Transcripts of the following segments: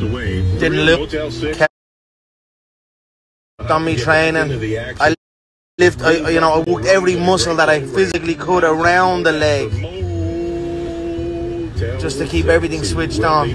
Didn't look on me training. I lift, I worked every muscle that I physically could around the leg, just to keep everything switched on.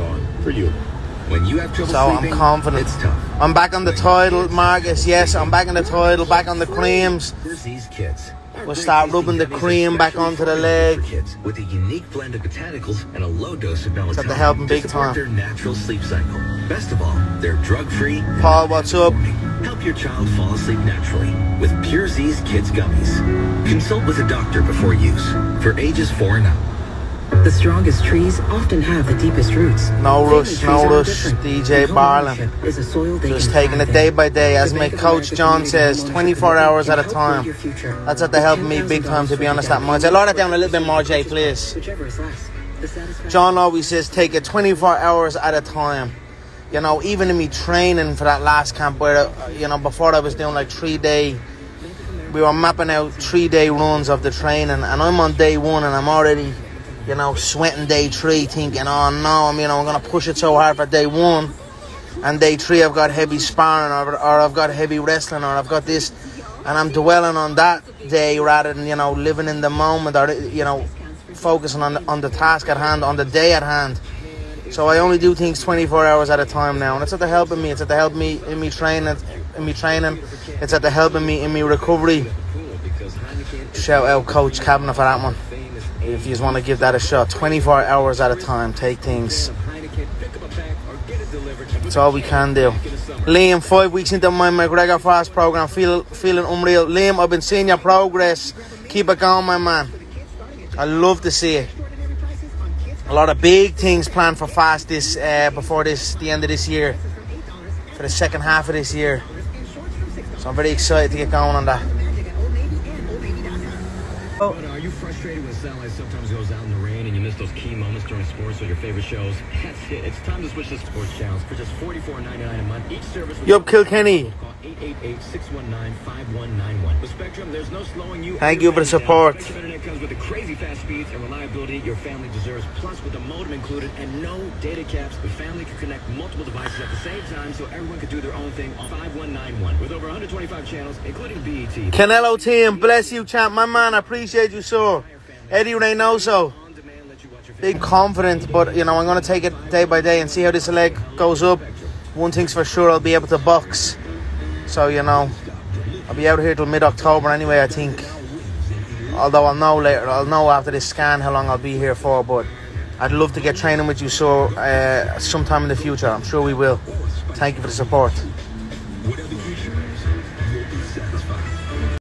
So I'm confident. I'm back on the title, Marcus. Yes, I'm back on the title, back on the creams. We'll start rubbing the cream back onto the leg. With a unique blend of botanicals and a low dose of melatonin. That's helping big time. Their natural sleep cycle. Best of all, they're drug-free. Paul, what's up? Help your child fall asleep naturally with Pure Z's Kids Gummies. Consult with a doctor before use. For ages 4 and up. The strongest trees often have the deepest roots. No rush, DJ Barlin. Just taking it day by day, as my coach John says, 24 hours at a time. That's what they help me big time, to be honest, that much. I'll lower that down a little bit more, Jay, please. John always says, take it 24 hours at a time. You know, even in me training for that last camp where, before I was doing like 3-day, we were mapping out 3-day runs of the training, and I'm on day 1 and I'm already, sweating day 3, thinking, oh no, I'm going to push it so hard for day 1. And day 3, I've got heavy sparring, or I've got heavy wrestling, or I've got this. And I'm dwelling on that day rather than, living in the moment, or, focusing on the task at hand, on the day at hand. So I only do things 24 hours at a time now. And it's at the helping me. It's at the helping me in me training. It's at the helping me in me recovery. Shout out Coach Kavanagh for that one. If you just want to give that a shot, 24 hours at a time, take things. That's all we can do. Liam, 5 weeks into my McGregor Fast program, feeling unreal. Liam, I've been seeing your progress. Keep it going, my man. I love to see it. A lot of big things planned for Fast before the end of this year, for the second half of this year. So I'm very excited to get going on that. Are you frustrated when sunlight sometimes goes out in the rain and you miss those key moments during sports or your favorite shows? That's it. It's time to switch to sports channels for just $44.99 a month. Each service. Yup, Kilkenny. Call 888-619-5191. With Spectrum, there's no slowing you. Thank you for the support. Spectrum Internet comes with the crazy fast speeds and reliability your family deserves. Plus, with the modem included and no data caps, the family can connect multiple devices at the same time, so everyone can do their own thing on 5191 with over 125 channels, including BET. Canelo team, bless you, champ. My man, I appreciate you, sir. Eddie Reynoso. Big confident, but I'm going to take it day by day and see how this leg goes up. One thing's for sure, I'll be able to box. So, I'll be out here till mid-October anyway, I think. Although I'll know later, I'll know after this scan how long I'll be here for, but I'd love to get training with you, so sometime in the future. I'm sure we will. Thank you for the support. Whatever you choose, you'll be satisfied.